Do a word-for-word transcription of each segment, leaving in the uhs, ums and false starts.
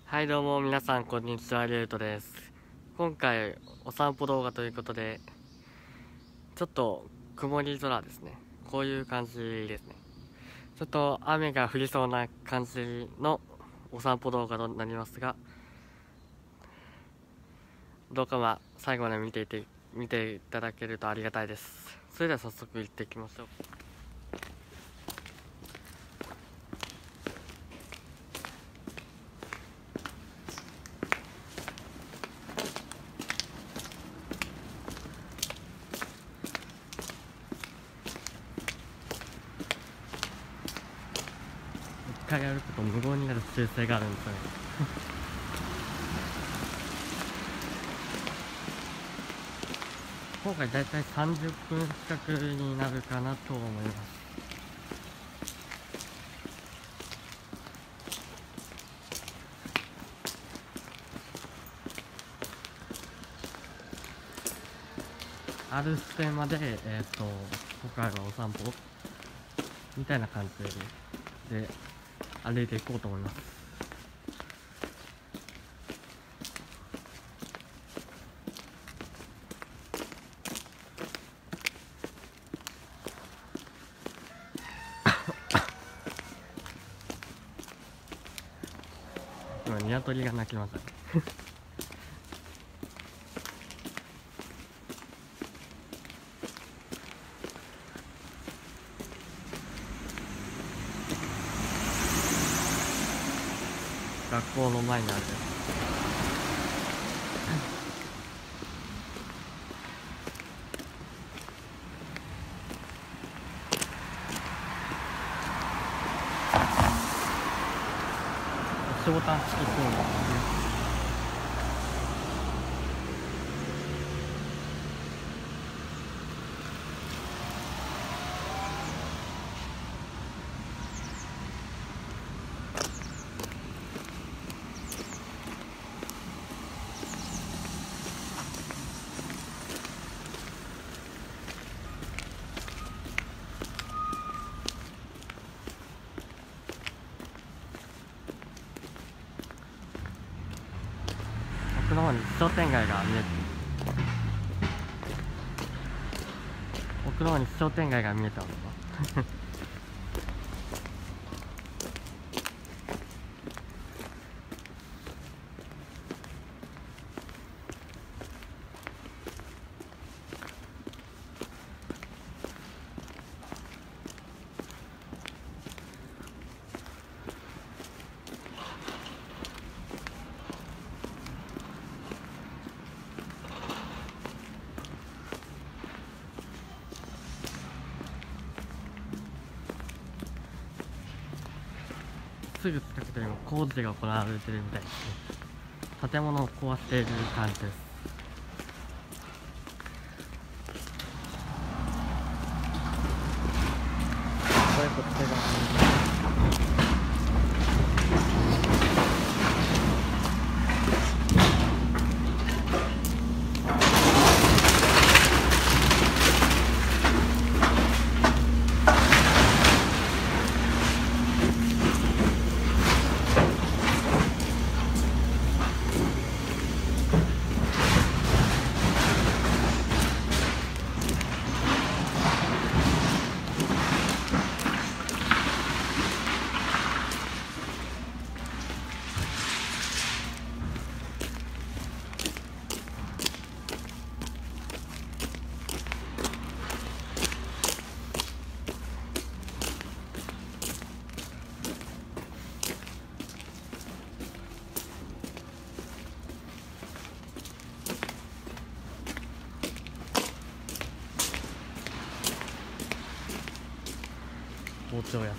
はいどうも皆さんこんにちは、リュウトです。今回お散歩動画ということで、ちょっと曇り空ですね。こういう感じですね。ちょっと雨が降りそうな感じのお散歩動画となりますが、どうかまあ最後まで見ていて見ていただけるとありがたいです。それでは早速行っていきましょう。一回やると無言になる習性があるんですよね。今回だいたいさんじゅっぷん近くになるかなと思います。ある地点まで、えっと今回はお散歩みたいな感じで歩いていこうと思います。今鶏が鳴きましたね。学校の前にある押しボタン式コーナーですね。奥の方に商店街が見えて奥の方に商店街が見えたのかすぐ近くで今工事が行われてるみたいですね。建物を壊している感じです。これこっちが包丁屋さん。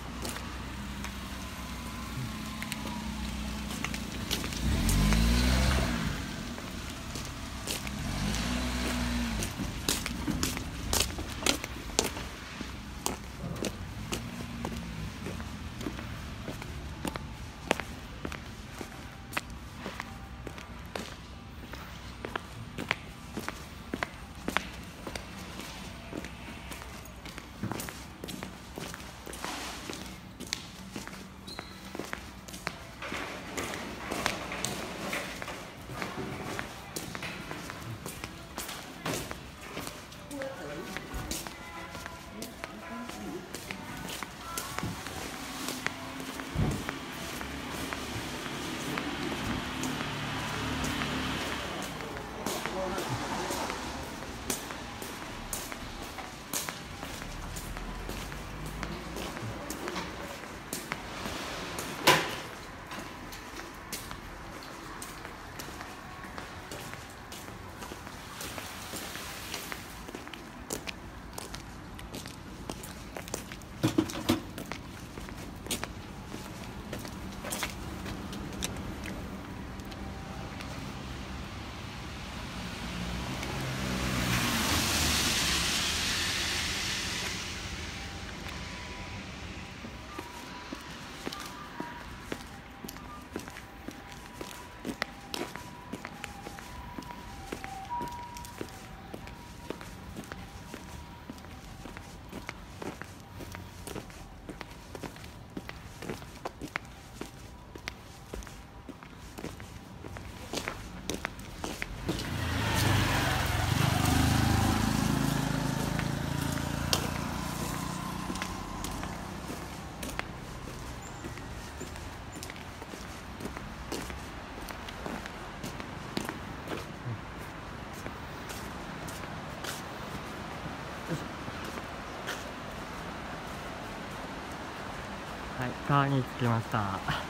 川に着きました。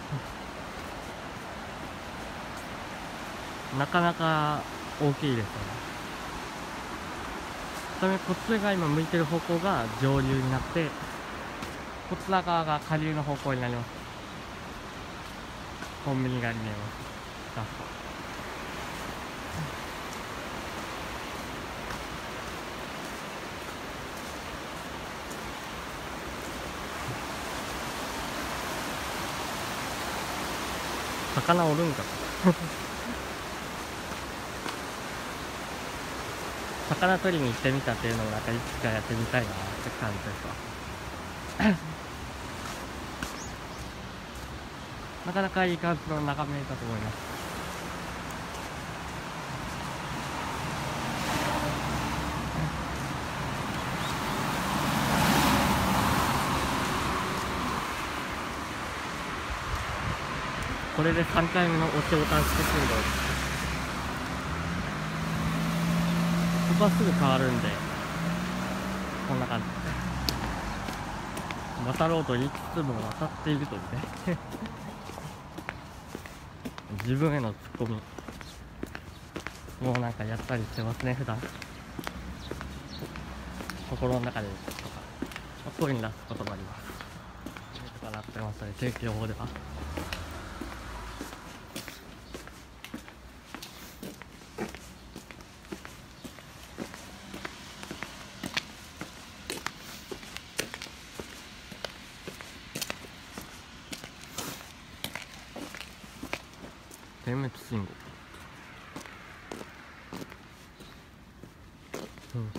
なかなか大きいですよね。ちなみにこっちが今向いてる方向が上流になって、こちら側が下流の方向になります。コンビニが見えます。魚おるんかな魚取りに行ってみたっていうのもなんかいつかやってみたいなって感じですわなかなかいい感じの眺めだと思います。これでさんかいめのお仕事短縮信号です。ここはすぐ変わるんで、こんな感じ渡ろうと言いつつも渡っているというね自分へのツッコミもうなんかやったりしてますね。普段心の中でとか声に出すこともありますとかなってましたね、天気予報では。点滅信号、うん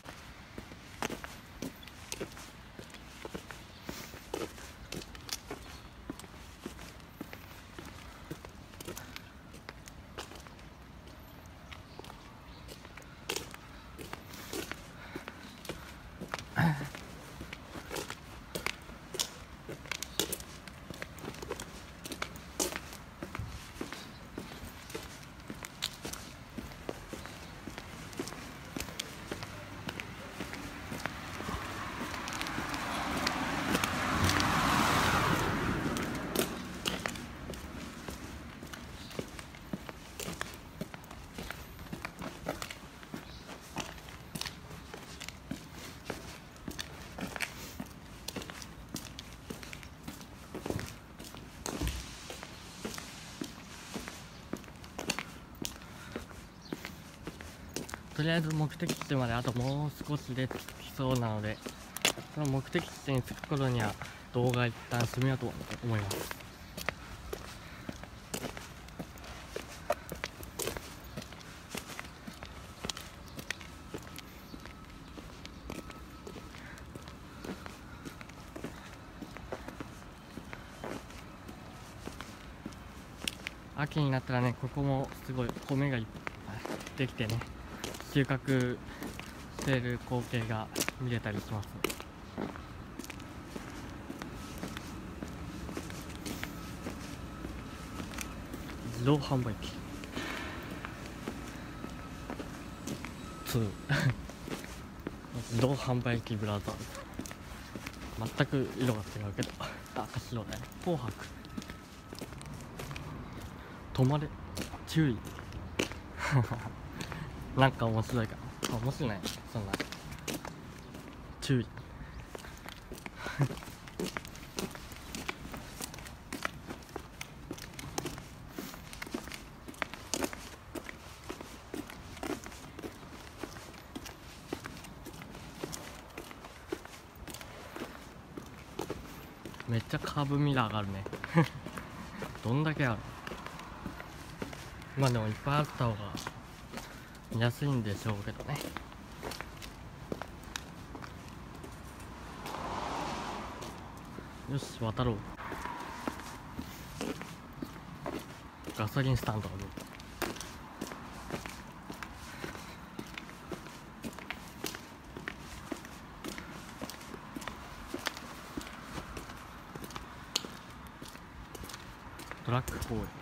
とりあえず目的地まであともう少しで着きそうなので、その目的地に着く頃には動画一旦締めようと思います。秋になったらね、ここもすごい米ができてね、収穫している光景が見れたりします。自動販売機に自動販売機ブラザーズ、全く色が違うけど赤白だよね。紅白、止まれ注意なんか面白いかな。面白い、そんな注意めっちゃカーブミラーがあるねどんだけある。まあでもいっぱいあった方が見やすいんでしょうけどね。よし渡ろう。ガソリンスタンドが見えた。トラック公園、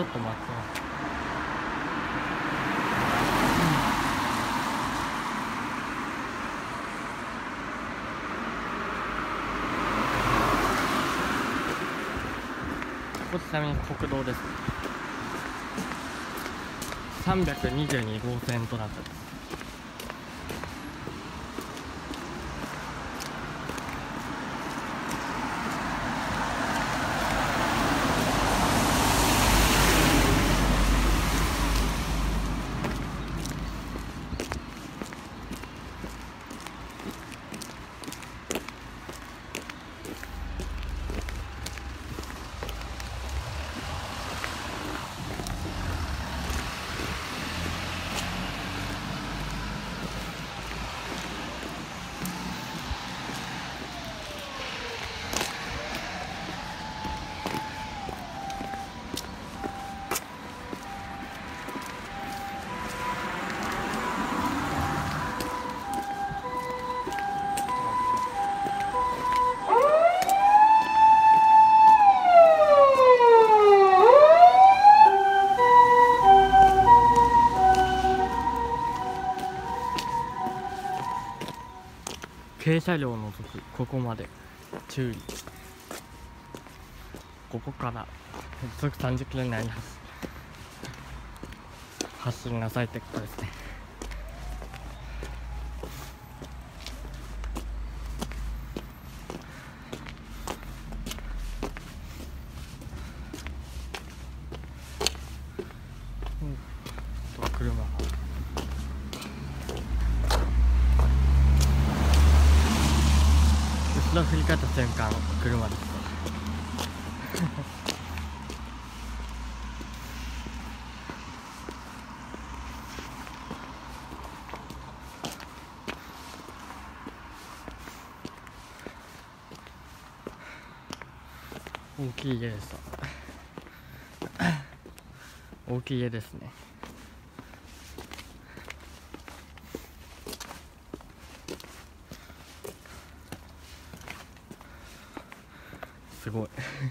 ょっと待って。ここちなみに国道ですね。さんびゃくにじゅうにごう線となってます。軽車両を除くここまで注意。ここから時速さんじゅっキロ以内に走りなさいってことですね。うん、あとは車が後ろ振り返った瞬間車です。大きい家です。大きい家ですね。すごい。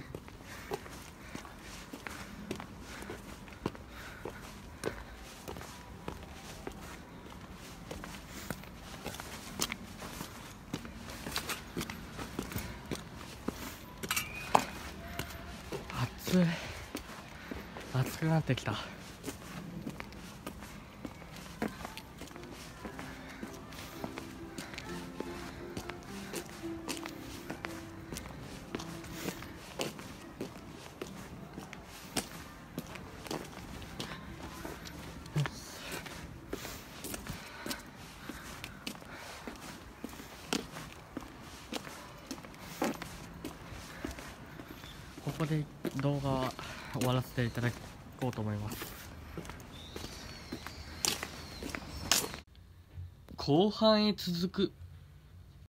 暑い。暑くなってきた。ここで動画は終わらせていただこうと思います。後半へ続く。